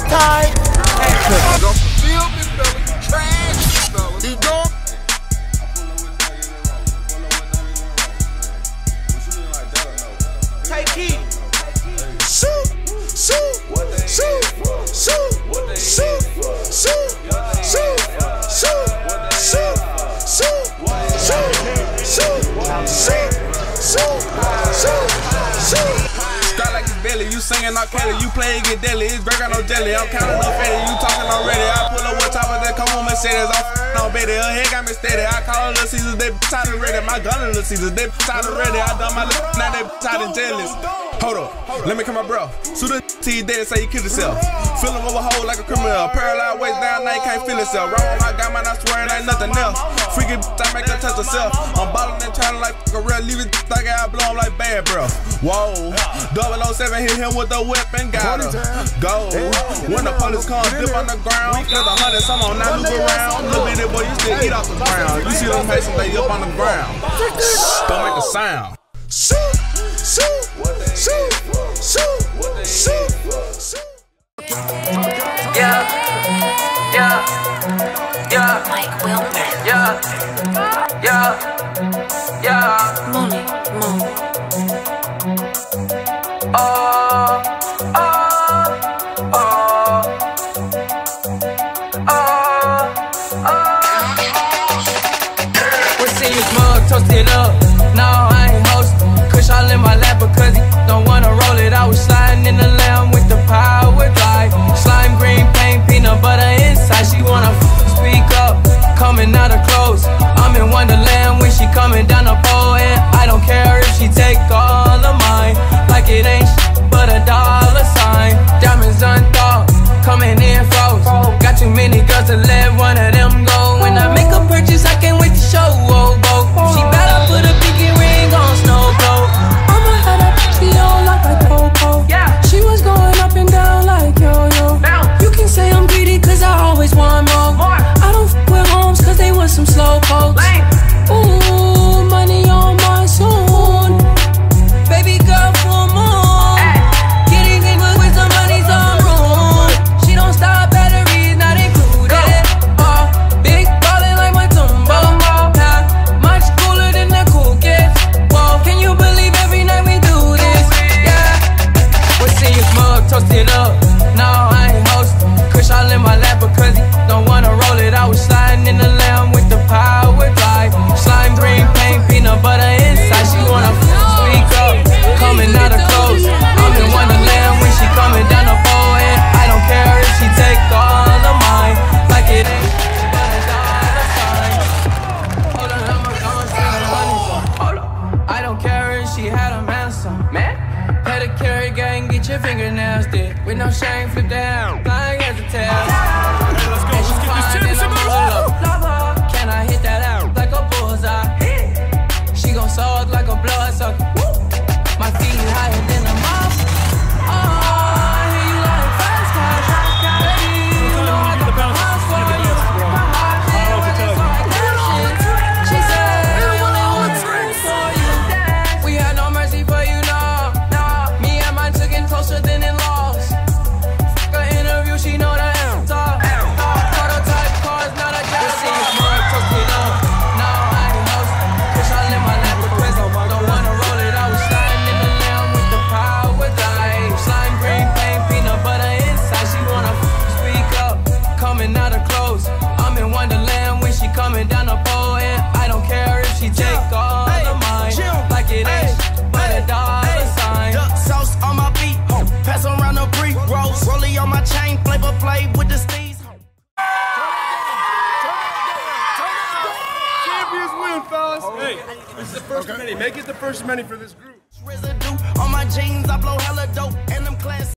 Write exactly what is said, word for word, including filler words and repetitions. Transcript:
time. Take heat. Shoot, shoot, shoot, shoot, shoot, shoot, shoot, shoot, shoot, shoot, shoot, shoot, shoot, shoot, shoot. Start like it's belly, you singing not Kelly, you play get deadly, it's break out no jelly, I'm counting up fatty, you talking already, I pull up one top of that, come on Mercedes, I'm f***ing on Betty, her head got me steady, I call her Little Caesars, they b****s out and ready, my gun in Little Caesars, they b****s out and ready, I done my little now they b****s out and jealous. Hold up, let me come my bro. Sue the T dead, say he killed himself. Fill him over hole like a criminal. Paralyzed waist down, now he can't feel himself. Wrong with my guy, man, I swear it ain't nothing else. Freaky bitch, I make her touch herself. I'm ballin' and trying like a real, leave it like I blow him like bad, bro. Whoa, double oh seven hit him with the weapon, got her. Go. When the police come, dip on the ground. Flip a hundred, some on now move around. Little bitty boy, you still eat off the ground. You see them Masons, they up on the ground. Don't make a sound. Shoot, shoot, shoot, shoot, shoot, shoot. Yeah, yeah, yeah, Mike Wilmer. yeah, yeah, yeah. Mooney, Moon. Oh, oh, oh, oh, oh. We see you smug, toasted up. Now I ain't hosting. Kush all in my lap because he don't wanna roll it. I was sliding in the lamb with the power glide. Slime green paint, peanut butter inside. She wanna f speak up, coming out of clothes. I'm in Wonderland when she coming down the pole, and I don't care if she take all of mine. Like it ain't sh but a dollar sign. Diamonds unthought, coming in froze. Got too many girls to let one of them go. When I make a purchase, I can't wait to show. Oh, oh. She better put a pinky ring on Snow Globe. I'ma have that bitch on like a Coco. Yeah. She was going up and down like yo-yo. Bounce. You can say I'm greedy cause I always want more. More. I don't f with homes cause they was some slow folks. Lame. Ooh, money on my soon. Baby girl, full moon. Ay. Getting in with some money's on room. She don't stop, batteries not included. Uh, big ballin' like my Tumbo. Nah, much cooler than the cool kids. Whoa, can you believe every night we do this? Yeah. We see you smug, toasted up. Now I ain't hosting. Kush all in my lap because he don't wanna roll it. I was sliding in the lamb with the power glide. Slime green paint, peanut butter inside. She wanna speak up, coming out of clothes. I'm in Wonderland when she coming down the pole, and I don't care if she take all of mine. Like it ain't but a dollar sign. Hold on, I'ma go and see the money. Hold on, I don't care if she had a man some man. Pedicure gang, get your fingernails did. With no shame, flip down, flying as a tail. Let's go, let's get this championship up. Can I hit that out like a bullseye? She gon' suck like a bloodsucker. My feet higher than a mouse. Oh, I hear you like fast cars. Baby, you know I got the house for you. My heart beat when it's like that shit. She said, I only want friends for you. We had no mercy for you, no, no. Me and mine took it closer than it lost. Fuck her interview, she know the answer. Prototype cars, not a job. See you smart, toasted up. Now I ain't hosting. Kush all in my lap with prison. Don't wanna roll it, I was sliding in the lamb with the power glide. Slime green paint, peanut butter inside. She wanna speak up, coming out of clothes. I'm in Wonderland when she coming down the pole, and I don't care if she take all of mine. Like it ain't but a dollar sign. Duck sauce on my feet, pass around the brief rolls. Rollie on my chain, flavor flave with the steez. Champions win, fellas. Hey, this is the first many. Make it the first many for this group. Residue on my jeans, I blow hella dope, and them class.